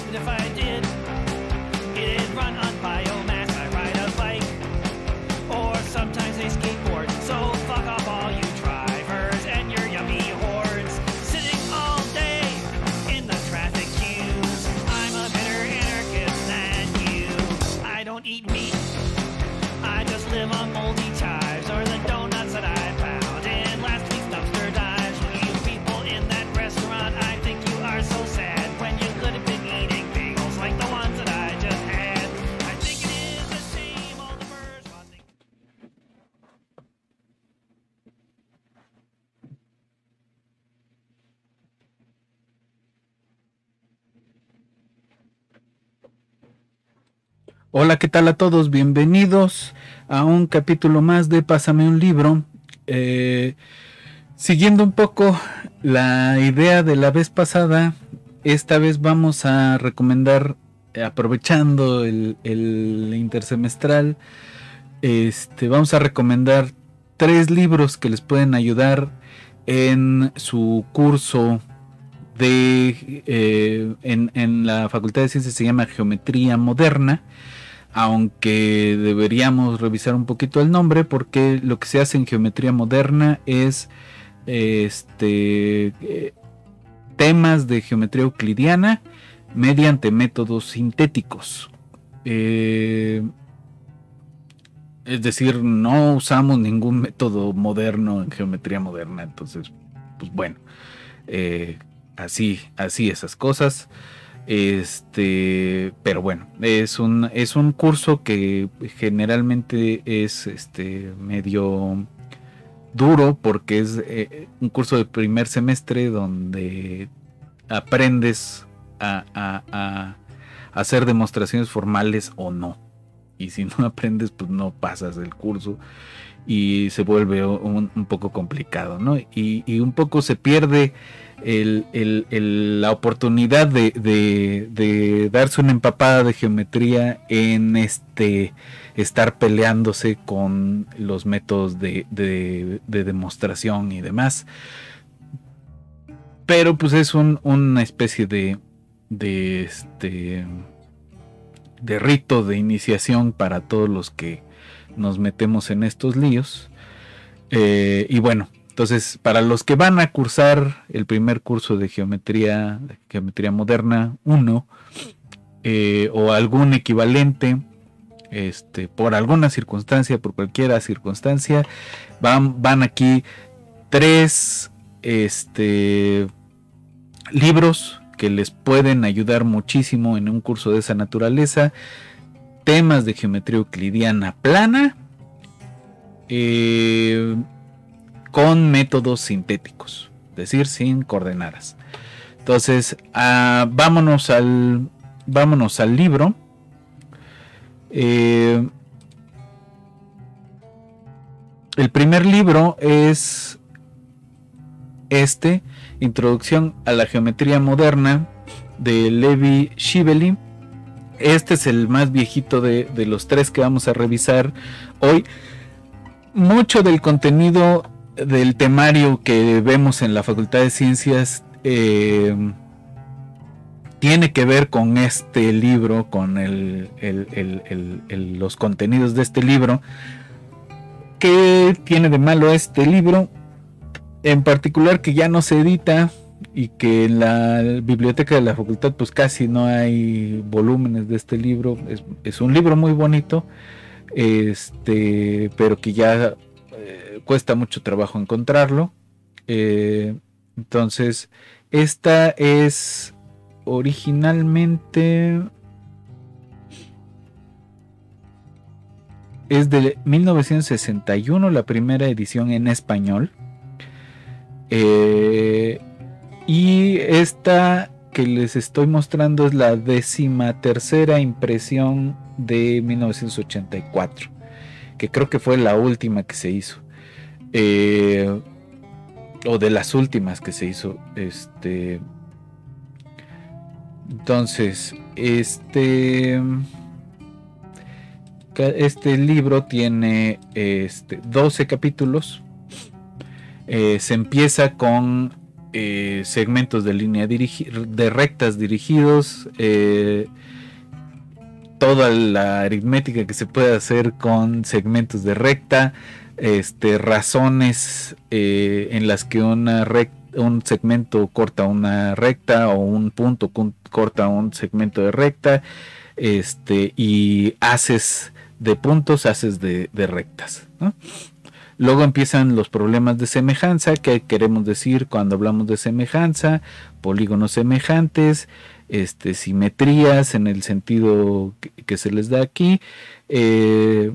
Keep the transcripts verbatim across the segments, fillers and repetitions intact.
even if I did, it'd run on biomass. I ride a bike, or sometimes a skateboard. So fuck off all you drivers and your yummy hordes, sitting all day in the traffic queues. I'm a better anarchist than you. I don't eat meat, I just live on moldy chives or the donuts that I found in last week's dumpster dives. You people in that restaurant, I think you are so sad when you could have been eating bagels like the ones that I just had. I think it is a shame all the bourgeois think. Hola, ¿qué tal a todos? Bienvenidos a un capítulo más de Pásame un libro. Eh, siguiendo un poco la idea de la vez pasada, esta vez vamos a recomendar, eh, aprovechando el, el intersemestral, este, vamos a recomendar tres libros que les pueden ayudar en su curso de eh, en, en la Facultad de Ciencias. Se llama Geometría Moderna, aunque deberíamos revisar un poquito el nombre, porque lo que se hace en Geometría Moderna es este eh, temas de geometría euclidiana mediante métodos sintéticos. Eh, es decir, no usamos ningún método moderno en Geometría Moderna. Entonces, pues bueno, eh, así, así esas cosas. Este, pero bueno, es un es un curso que generalmente es este medio duro, porque es eh, un curso de primer semestre donde aprendes a, a, a hacer demostraciones formales o no, y si no aprendes, pues no pasas el curso y se vuelve un, un poco complicado, ¿no? Y, y un poco se pierde el, el, el, la oportunidad de, de, de darse una empapada de geometría en este estar peleándose con los métodos de, de, de demostración y demás. Pero pues es un, una especie de, de este de rito de iniciación para todos los que nos metemos en estos líos. Eh, y bueno, entonces para los que van a cursar el primer curso de geometría, de geometría moderna uno, eh, o algún equivalente, este, por alguna circunstancia, por cualquier circunstancia, van, van aquí tres este, libros que les pueden ayudar muchísimo en un curso de esa naturaleza. Temas de geometría euclidiana plana, eh, con métodos sintéticos, es decir, sin coordenadas. Entonces, uh, vámonos al vámonos al libro. Eh, el primer libro es este, Introducción a la Geometría Moderna, de Levi Shibeli. Este es el más viejito de, de los tres que vamos a revisar hoy. Mucho del contenido del temario que vemos en la Facultad de Ciencias eh, tiene que ver con este libro, con el, el, el, el, el, los contenidos de este libro. ¿Qué tiene de malo este libro? En particular, que ya no se edita y que en la biblioteca de la facultad pues casi no hay volúmenes de este libro. Es, es un libro muy bonito, este, pero que ya eh, cuesta mucho trabajo encontrarlo. Eh, entonces, esta es originalmente es de mil novecientos sesenta y uno, la primera edición en español. Eh, y esta que les estoy mostrando es la décima tercera impresión de mil novecientos ochenta y cuatro, que creo que fue la última que se hizo, eh, o de las últimas que se hizo. Este, entonces, este, este libro tiene este, doce capítulos. Eh, se empieza con eh, segmentos de línea dirigi- de rectas dirigidos, eh, toda la aritmética que se puede hacer con segmentos de recta, este, razones eh, en las que una recta, un segmento corta una recta o un punto corta un segmento de recta, este, y haces de puntos, haces de, de rectas, ¿no? Luego empiezan los problemas de semejanza, que queremos decir cuando hablamos de semejanza, polígonos semejantes, este, simetrías en el sentido que, que se les da aquí, eh,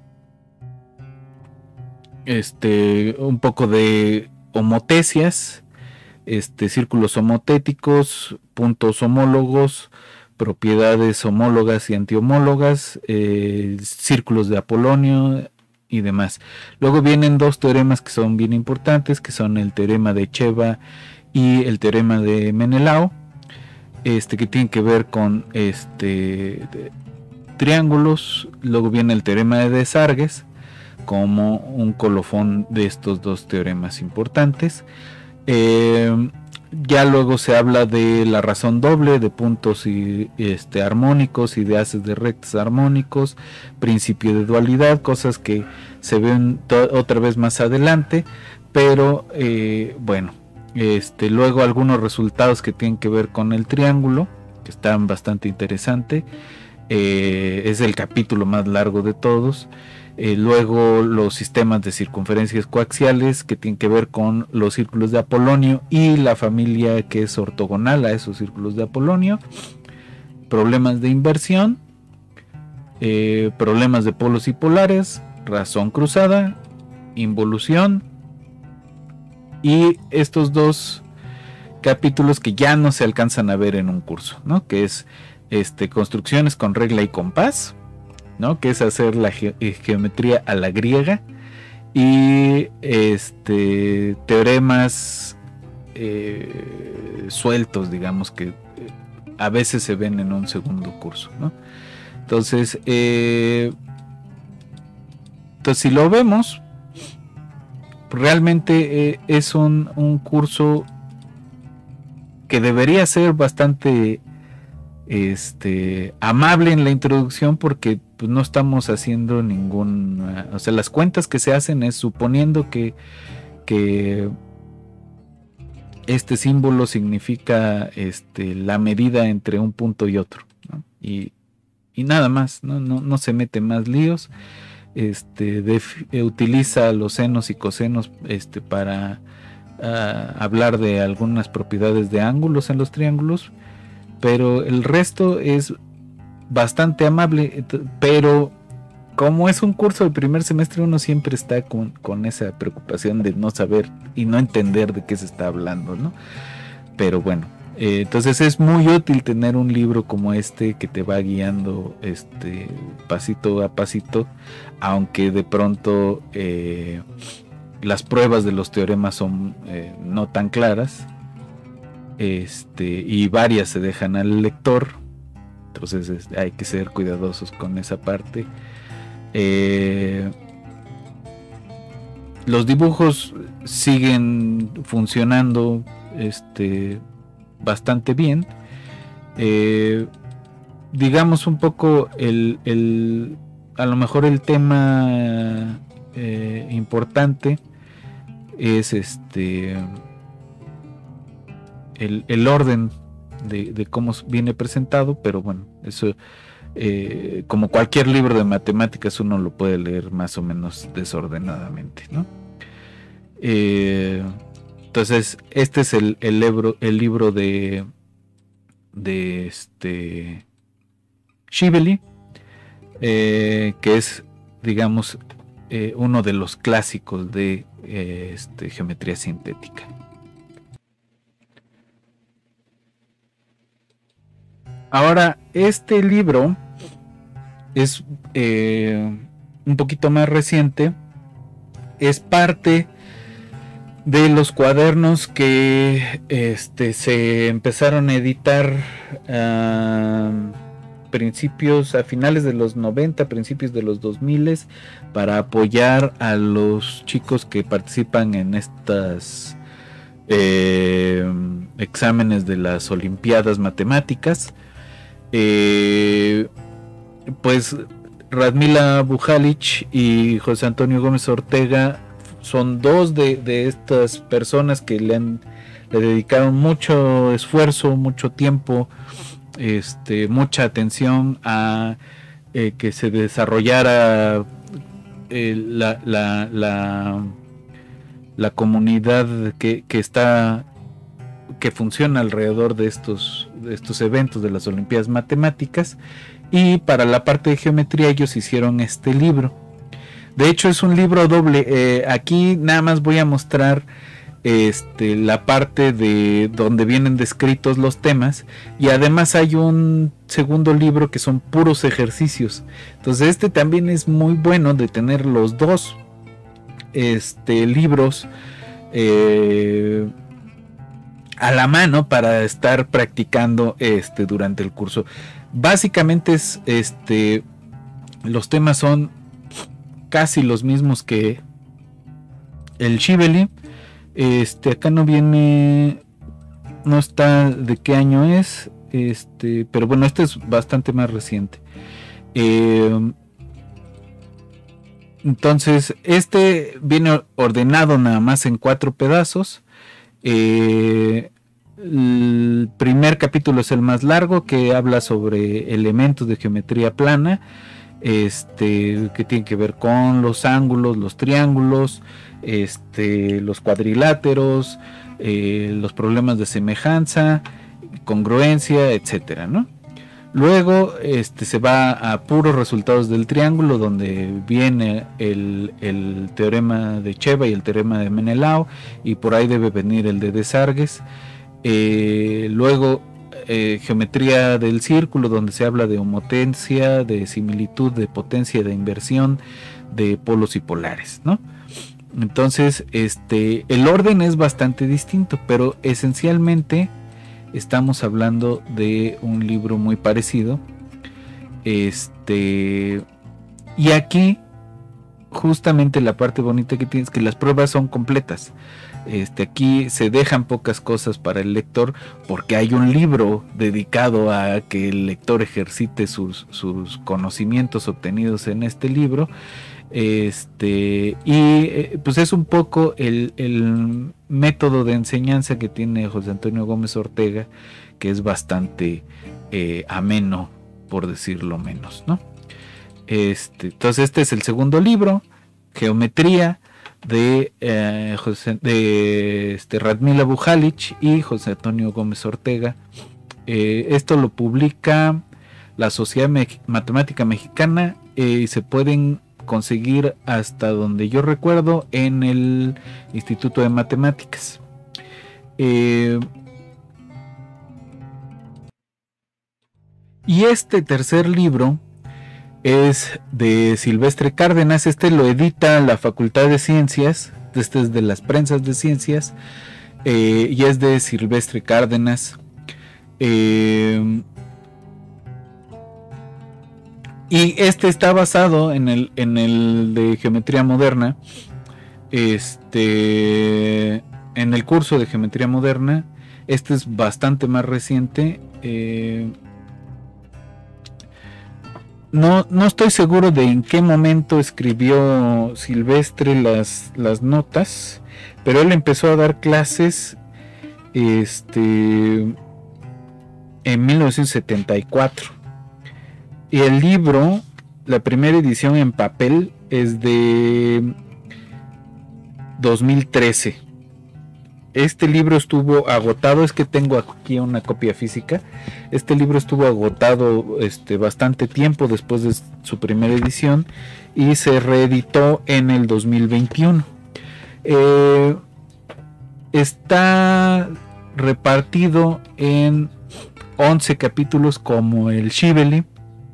este, un poco de homotecias, este, círculos homotéticos, puntos homólogos, propiedades homólogas y antihomólogas, eh, círculos de Apolonio y demás. Luego vienen dos teoremas que son bien importantes, que son el teorema de Cheva y el teorema de Menelao, este, que tienen que ver con este, triángulos. Luego viene el teorema de Desargues como un colofón de estos dos teoremas importantes. Eh, ya luego se habla de la razón doble, de puntos y, este, armónicos y de haces de rectas armónicos, principio de dualidad, cosas que se ven otra vez más adelante, pero eh, bueno, este, luego algunos resultados que tienen que ver con el triángulo, que están bastante interesantes, eh, es el capítulo más largo de todos. Eh, luego los sistemas de circunferencias coaxiales, que tienen que ver con los círculos de Apolonio y la familia que es ortogonal a esos círculos de Apolonio. Problemas de inversión, eh, problemas de polos y polares, razón cruzada, involución, y estos dos capítulos que ya no se alcanzan a ver en un curso, ¿no? Que es este, construcciones con regla y compás, ¿no? Que es hacer la ge- geometría a la griega, y este, teoremas eh, sueltos, digamos, que a veces se ven en un segundo curso, ¿no? Entonces, eh, entonces si lo vemos, realmente eh, es un, un curso que debería ser bastante este, amable en la introducción, porque pues, no estamos haciendo ningún, o sea, las cuentas que se hacen es suponiendo que, que este símbolo significa este, la medida entre un punto y otro, ¿no? y, y nada más, ¿no? No, no se mete más líos. Este, def, eh, utiliza los senos y cosenos este, para uh, hablar de algunas propiedades de ángulos en los triángulos, pero el resto es bastante amable. Pero como es un curso de primer semestre, uno siempre está con, con esa preocupación de no saber y no entender de qué se está hablando, ¿no? Pero bueno, eh, entonces es muy útil tener un libro como este que te va guiando este, pasito a pasito, aunque de pronto eh, las pruebas de los teoremas son eh, no tan claras, este, y varias se dejan al lector, entonces es, hay que ser cuidadosos con esa parte. Eh, los dibujos siguen funcionando este, bastante bien. Eh, digamos un poco el, el a lo mejor el tema eh, importante es este el, el orden de, de cómo viene presentado, pero bueno, eso eh, como cualquier libro de matemáticas uno lo puede leer más o menos desordenadamente, ¿no? Eh, entonces este es el, el libro el libro de de este Schiavelli, eh, que es, digamos, eh, uno de los clásicos de eh, este, geometría sintética. Ahora, este libro es eh, un poquito más reciente, es parte de los cuadernos que este, se empezaron a editar a principios, a finales de los noventa, principios de los dos mil, para apoyar a los chicos que participan en estas eh, exámenes de las Olimpiadas Matemáticas. Eh, pues Radmila Bujalić y José Antonio Gómez Ortega son dos de, de estas personas que le, han, le dedicaron mucho esfuerzo, mucho tiempo, este, mucha atención a eh, que se desarrollara eh, la, la, la, la comunidad que, que está que funciona alrededor de estos, de estos eventos de las Olimpiadas Matemáticas. Y para la parte de geometría ellos hicieron este libro. De hecho es un libro doble. Eh, aquí nada más voy a mostrar este, la parte de donde vienen descritos los temas, y además hay un segundo libro que son puros ejercicios. Entonces este también es muy bueno de tener los dos este, libros eh, a la mano para estar practicando este, durante el curso. Básicamente es este, los temas son casi los mismos que el Shibeli. Este, acá no viene, no está de qué año es, este, pero bueno, este es bastante más reciente. Eh, entonces, este viene ordenado nada más en cuatro pedazos. Eh, el primer capítulo es el más largo, que habla sobre elementos de geometría plana, este, que tiene que ver con los ángulos, los triángulos, este, los cuadriláteros, eh, los problemas de semejanza, congruencia, etcétera, ¿no? Luego este, se va a puros resultados del triángulo, donde viene el, el teorema de Cheva y el teorema de Menelao, y por ahí debe venir el de Desargues. Eh, luego eh, geometría del círculo, donde se habla de homotencia, de similitud, de potencia, de inversión, de polos y polares, ¿no? Entonces este, el orden es bastante distinto, pero esencialmente estamos hablando de un libro muy parecido. Este, y aquí justamente la parte bonita que tienes, que las pruebas son completas. Este, aquí se dejan pocas cosas para el lector, porque hay un libro dedicado a que el lector ejercite sus, sus conocimientos obtenidos en este libro. Este, y eh, pues es un poco el, el método de enseñanza que tiene José Antonio Gómez Ortega, que es bastante eh, ameno, por decirlo menos, ¿no? Este, entonces este es el segundo libro, Geometría, de, eh, José, de este, Radmila Bujalić y José Antonio Gómez Ortega. Eh, esto lo publica la Sociedad Me- Matemática Mexicana, eh, y se pueden conseguir, hasta donde yo recuerdo, en el Instituto de Matemáticas. Eh, y este tercer libro es de Silvestre Cárdenas. Este lo edita la Facultad de Ciencias, este es de las prensas de ciencias, eh, y es de Silvestre Cárdenas. Eh, y este está basado en el, en el de Geometría Moderna, este, en el curso de Geometría Moderna. Este es bastante más reciente. Eh, No, no estoy seguro de en qué momento escribió Silvestre las, las notas, pero él empezó a dar clases este, en mil novecientos setenta y cuatro. Y el libro, la primera edición en papel, es de dos mil trece. Este libro estuvo agotado, es que tengo aquí una copia física. Este libro estuvo agotado este, bastante tiempo después de su primera edición, y se reeditó en el dos mil veintiuno. Eh, está repartido en once capítulos como el Shibeli,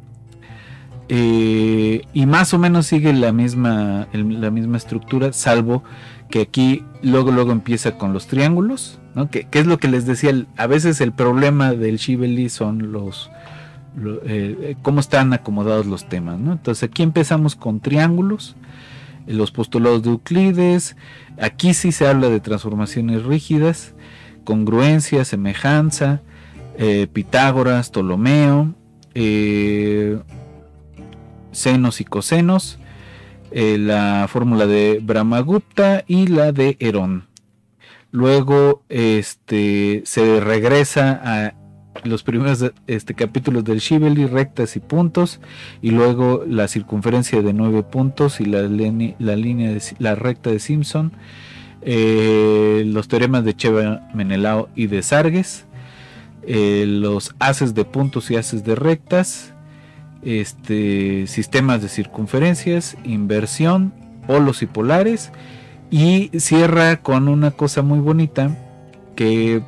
eh, y más o menos sigue la misma, el, la misma estructura, salvo que aquí luego luego empieza con los triángulos, ¿no? Que, que es lo que les decía, a veces el problema del Shibeli son los, lo, eh, cómo están acomodados los temas, ¿no? Entonces aquí empezamos con triángulos, los postulados de Euclides. Aquí sí se habla de transformaciones rígidas, congruencia, semejanza, eh, Pitágoras, Ptolomeo, eh, senos y cosenos, eh, la fórmula de Brahmagupta y la de Herón. Luego este, se regresa a los primeros este, capítulos del Shibeli, rectas y puntos, y luego la circunferencia de nueve puntos y la, la, línea de, la recta de Simpson, eh, los teoremas de Cheva, Menelao y de Sargues, eh, los haces de puntos y haces de rectas, este, sistemas de circunferencias, inversión, polos y polares, y cierra con una cosa muy bonita que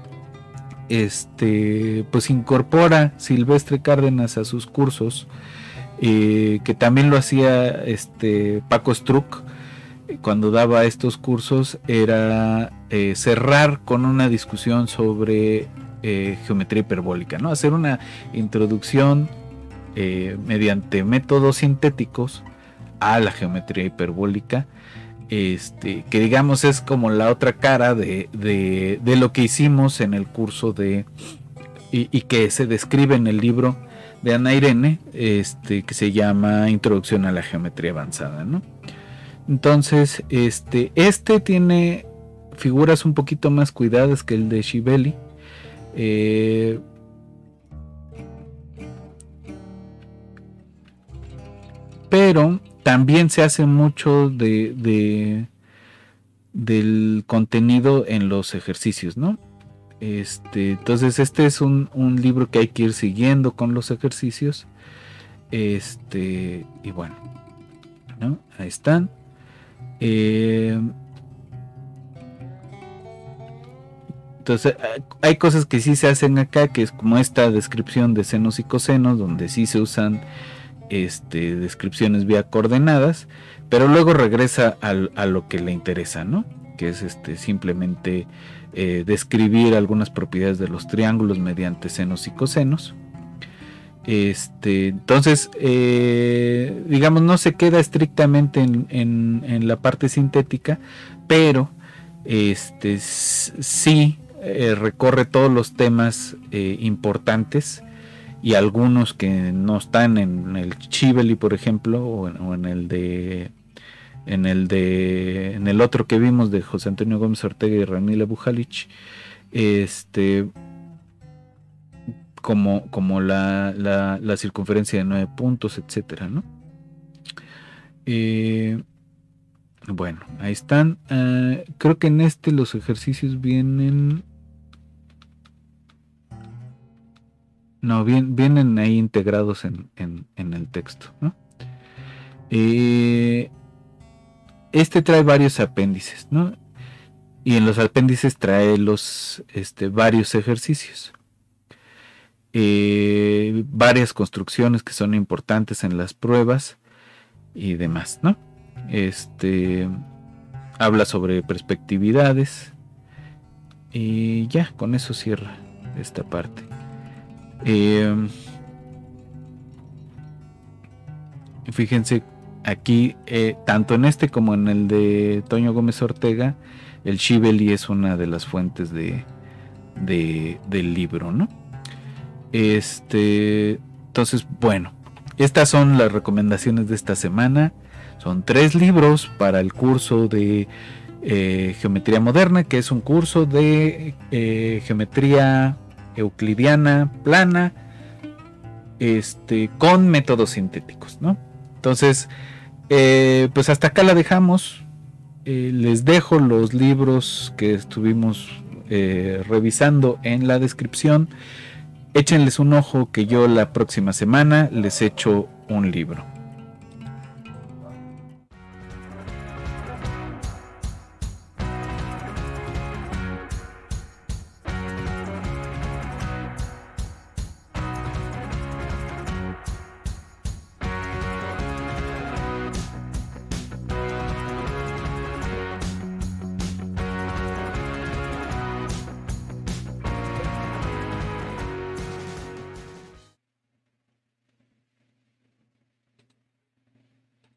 este pues incorpora Silvestre Cárdenas a sus cursos, eh, que también lo hacía este Paco Struck cuando daba estos cursos, era eh, cerrar con una discusión sobre eh, geometría hiperbólica, ¿no? Hacer una introducción eh, mediante métodos sintéticos a la geometría hiperbólica, este, que digamos es como la otra cara de, de, de lo que hicimos en el curso de y, y que se describe en el libro de Ana Irene, este, que se llama Introducción a la Geometría Avanzada, ¿no? Entonces, este, este tiene figuras un poquito más cuidadas que el de Shibeli, eh, pero también se hace mucho de, de del contenido en los ejercicios, ¿no? Este, entonces este es un, un libro que hay que ir siguiendo con los ejercicios. Este, y bueno, ¿no? Ahí están. Eh, entonces hay cosas que sí se hacen acá, que es como esta descripción de senos y cosenos, donde sí se usan Este, descripciones vía coordenadas, pero luego regresa al, a lo que le interesa, ¿no? Que es este, simplemente eh, describir algunas propiedades de los triángulos mediante senos y cosenos. Este, entonces, eh, digamos, no se queda estrictamente en, en, en la parte sintética, pero este, sí eh, recorre todos los temas eh, importantes, y algunos que no están en el Shibeli, por ejemplo, o en, o en el de en el de en el otro que vimos de José Antonio Gómez Ortega y Ramila Bujalich, este como, como la, la, la circunferencia de nueve puntos, etcétera, ¿no? Eh, bueno, ahí están. Uh, creo que en este los ejercicios vienen. No, bien, vienen ahí integrados en, en, en el texto, ¿no? Eh, este trae varios apéndices, ¿no? Y en los apéndices trae los este, varios ejercicios. Eh, varias construcciones que son importantes en las pruebas y demás, ¿no? Este habla sobre perspectividades. Y ya, con eso cierra esta parte. Eh, fíjense aquí, eh, tanto en este como en el de Toño Gómez Ortega, el Shibeli es una de las fuentes de, de del libro, ¿no? Este, entonces, bueno, estas son las recomendaciones de esta semana. Son tres libros para el curso de eh, Geometría Moderna, que es un curso de eh, geometría euclidiana plana, este, con métodos sintéticos, ¿no? Entonces, eh, pues hasta acá la dejamos. Eh, les dejo los libros que estuvimos eh, revisando en la descripción. Échenles un ojo, que yo la próxima semana les echo un libro.